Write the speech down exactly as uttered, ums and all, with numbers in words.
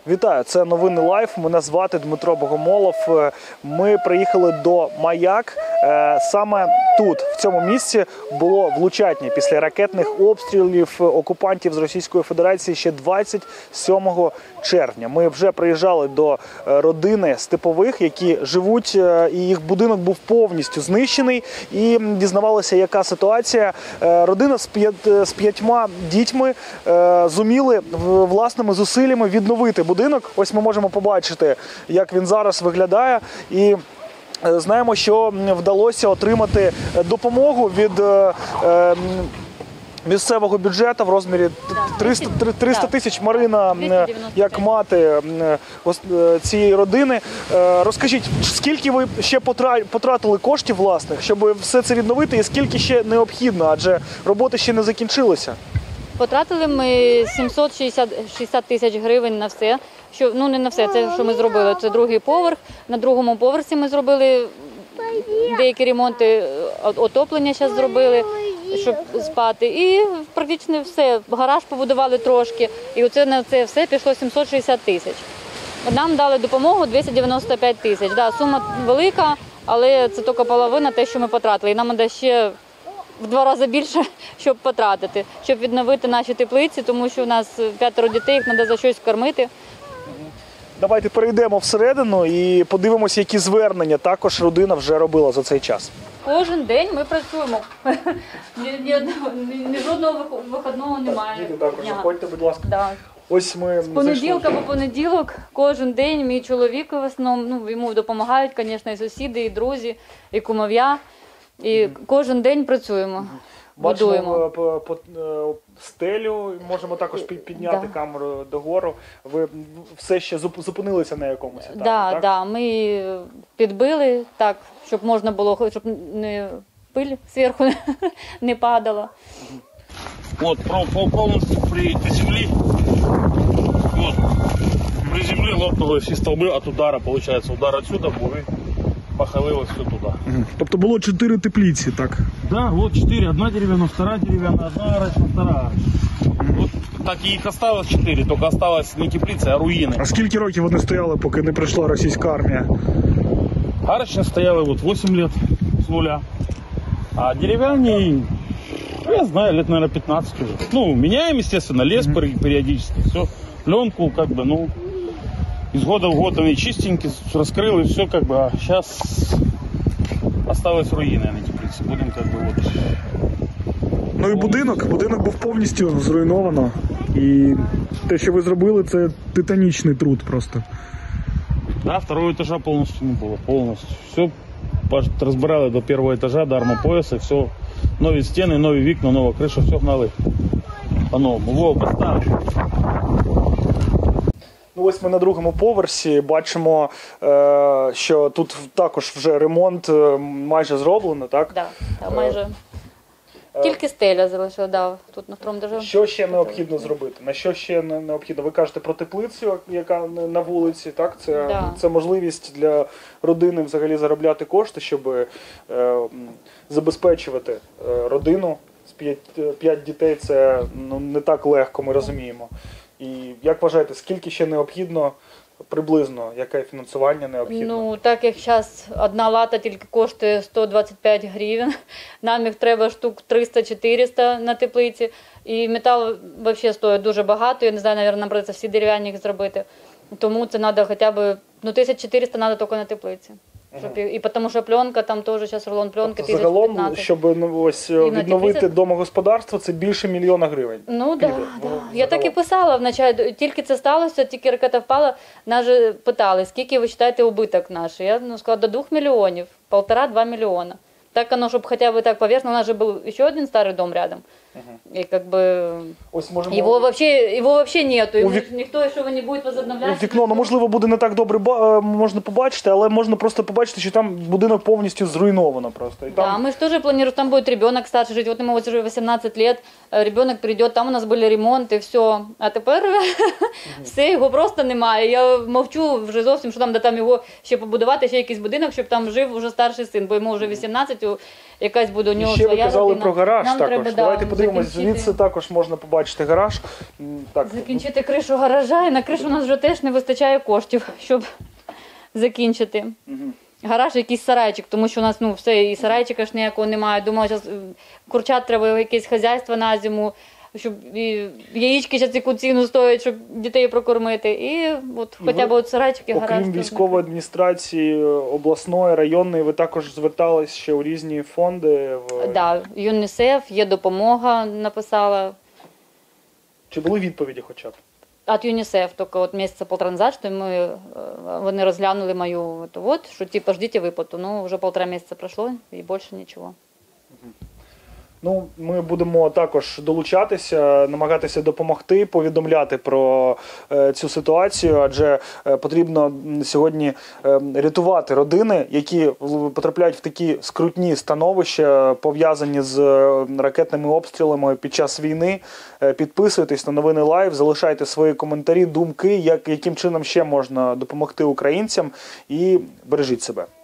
Вітаю, це новини Лайф. Мене звати Дмитро Богомолов. Ми приїхали до Маяк. Саме тут, в цьому місці, було влучання після ракетних обстрілів окупантів з Російської Федерації ще двадцять сьомого червня. Ми вже приїжджали до родини Степових, які живуть, і їх будинок був повністю знищений. І дізнавалися, яка ситуація. Родина з п'ятьма дітьми зуміли власними зусиллями відновити будинок. Ось ми можемо побачити, як він зараз виглядає. І знаємо, що вдалося отримати допомогу від місцевого бюджету в розмірі триста тисяч. Марина, як мати цієї родини, розкажіть, скільки ви ще потратили коштів власних, щоб все це відновити, і скільки ще необхідно, адже роботи ще не закінчилися? Потратили ми сімсот шістдесят тисяч гривень на все. Що, ну не на все, це що ми зробили, це другий поверх. На другому поверсі ми зробили деякі ремонти, отоплення зараз зробили, щоб спати. І практично все, гараж побудували трошки. І оце на це все пішло сімсот шістдесят тисяч. Нам дали допомогу двісті дев'яносто п'ять тисяч. Да, сума велика, але це тільки половина те, що ми потратили. І нам треба ще в два рази більше, щоб потратити, щоб відновити наші теплиці, тому що у нас п'ятеро дітей, їх треба за щось кормити. Давайте перейдемо всередину і подивимося, які звернення також родина вже робила за цей час. Кожен день ми працюємо. Ні, ні, ні жодного вихідного немає. Діти також заходьте, будь ласка. Да. Ось ми з понеділка по понеділок, кожен день мій чоловік в основному, ну, йому допомагають, звісно, і сусіди, і друзі, і кумов'я. І кожен день працюємо. Бачимо по, по, по стелю, можемо також підняти да. камеру догору. Ви все ще зупинилися на якомусь етапі, да, так? Да, ми підбили так, щоб можна було, щоб не пиль зверху не падала. Вот, полностью при земле, вот, при земле лопнули всі столби от удара, получается, удар отсюда, бури. Похилилось все туди. Тобто було чотири теплиці, так? Да, вот чотири. Одна дерев'яна, вторая дерев'яна, одна арочна, вторая. Вот так і їх осталось чотири, тільки осталось не теплиці, а руїни. А скільки років вони стояли, поки не прийшла російська армія? Арочні стояли вот восемь лет с нуля. А дерев'яні, я знаю, лет, наверное, пятнадцать уже. Ну, меняем, естественно, лес mm-hmm. периодически, все. Пленку, как бы, ну... Из года в год они чистенькие, раскрыли, все как бы, а сейчас осталось руїни на теплиці. Будемо как бы вот. Ну і будинок, будинок був повністю зруйновано. І те, що ви зробили, це титанічний труд просто. Да, второго этажа полностью не было, полностью. Все розбирали до первого этажа, до армопояса, все. Нові стіни, нові вікна, нова криша, все гнали по-новому. Во, поставили. Ну, ось ми на другому поверсі бачимо, е, що тут також вже ремонт майже зроблено, так? Так, да, майже. Е, Тільки стеля залишила, да, тут на второму етажі. Що ще необхідно зробити? На що ще необхідно? Ви кажете про теплицю, яка на вулиці, так? Це, да. це можливість для родини взагалі заробляти кошти, щоб е, забезпечувати е, родину з п'ять дітей. Це ну, не так легко, ми розуміємо. І як вважаєте, скільки ще необхідно, приблизно, яке фінансування необхідно? Ну, так як зараз одна лата тільки коштує сто двадцять п'ять гривень, нам їх треба штук триста-чотириста на теплиці. І метал взагалі стоїть дуже багато, я не знаю, мабуть, нам придеться всі дерев'яні їх зробити. Тому це треба хоча б, ну, тисяча чотириста треба тільки на теплиці. Щоб, і, і тому що пленка, там теж зараз рулон пленки тобто, загалом, щоб ну, ось, відновити теплиці... домогосподарство, це більше мільйона гривень? Ну, так. Да, да. Я так і писала вначалі, тільки це сталося, тільки ракета впала, нас же питали, скільки ви вважаєте убиток наш? Я ну, сказала, до двох мільйонів, полтора-два мільйона. Так оно, чтобы хотя бы так поверхно, у нас же был еще один старый дом рядом. Uh-huh. И как бы Ось, можемо... его, вообще, его вообще нету, і вік... ніхто його не буде возобновляти. Вікно, ну, можливо, буде не так добре можна побачити, але можна просто побачити, що там будинок повністю зруйновано просто. І там... Да, мы же тоже планируем, там будет ребенок старший жить, вот ему вот уже восемнадцать лет, ребенок придет, там у нас были ремонти, все. А тепер uh-huh. все, його просто немає. Я мовчу вже зовсім, що там, де там його ще побудувати, ще якийсь будинок, щоб там жив уже старший син, бо йому вже вісімнадцять, якась буде у нього своя родина. І ще ви казали родина. про гараж Нам також. Треба, Давайте да, подивимося. Подивимось, закінчити. звідси також можна побачити гараж. М, Так, Закінчити кришу гаража, і на кришу у нас вже теж не вистачає коштів, щоб закінчити. Гараж, якийсь сарайчик, тому що у нас ну, все, і сарайчика ж ніякого немає. Думаю, зараз курчат треба якесь хазяйство на зиму, щоб і яєчки зараз яку ціну стоять, щоб дітей прокормити. І от хоча б от сарайчик і гараж. окрім військової адміністрації обласної, районної, ви також звертались ще у різні фонди? В... Да, ЮНІСЕФ, є допомога, написала. Чи були відповіді хоча б? От ЮНІСЕФ, тільки от місяця полтора назад, що ми, е, вони розглянули мою, от, от, що типа ждіть виплату. Ну, вже полтора місяця пройшло і більше нічого. Ну, ми будемо також долучатися, намагатися допомогти, повідомляти про е, цю ситуацію, адже е, потрібно сьогодні е, рятувати родини, які потрапляють в такі скрутні становища, пов'язані з е, ракетними обстрілами під час війни. Е, підписуйтесь на новини Лайв, залишайте свої коментарі, думки, як, яким чином ще можна допомогти українцям, і бережіть себе.